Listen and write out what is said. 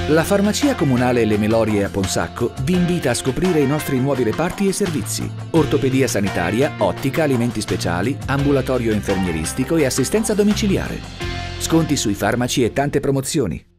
La Farmacia Comunale Le Melorie a Ponsacco vi invita a scoprire i nostri nuovi reparti e servizi: ortopedia sanitaria, ottica, alimenti speciali, ambulatorio infermieristico e assistenza domiciliare. Sconti sui farmaci e tante promozioni.